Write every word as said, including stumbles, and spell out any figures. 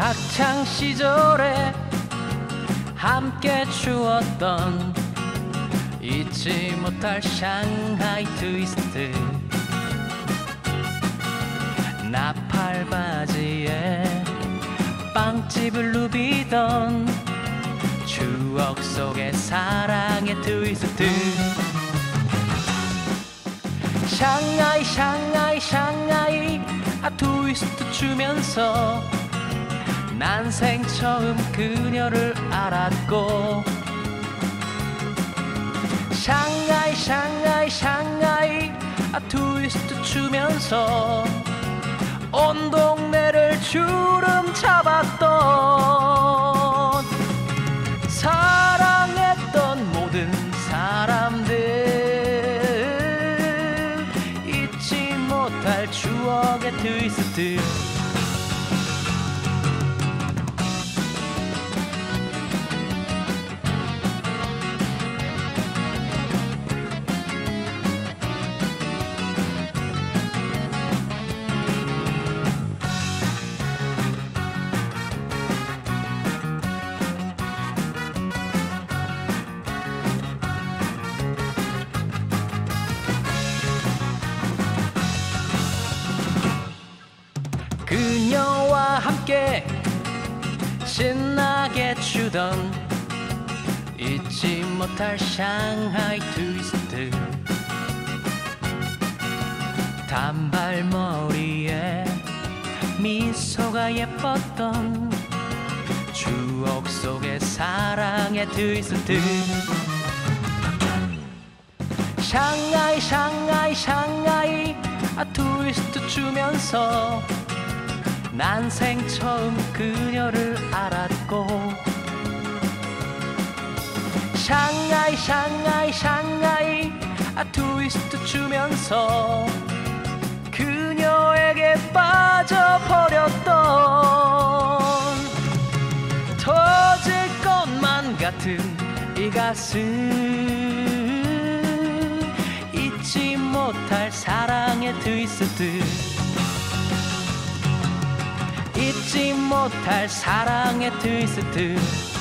학창 시절에 함께 추었던 잊지 못할 샹하이 트위스트, 나팔 바지에 빵집을 누비던 추억 속의 사랑의 트위스트. 샹하이 샹하이 샹하이 아 트위스트 추면서 난생 처음 그녀를 알았고, 샹하이 샹하이 샹하이 아 트위스트 추면서 온 동네를 주름 잡았던, 사랑했던 모든 사람들, 잊지 못할 추억의 트위스트. 그녀와 함께 신나게 추던 잊지 못할 샹하이 트위스트, 단발머리에 미소가 예뻤던 추억 속의 사랑의 트위스트. 샹하이 샹하이 샹하이 아 트위스트 추면서 난생 처음 그녀를 알았고, 샹하이 샹하이 샹하이 아 트위스트 추면서 그녀에게 빠져버렸던, 터질 것만 같은 이 가슴, 잊지 못할 사랑의 트위스트, 잊지 못할 사랑의 트위스트.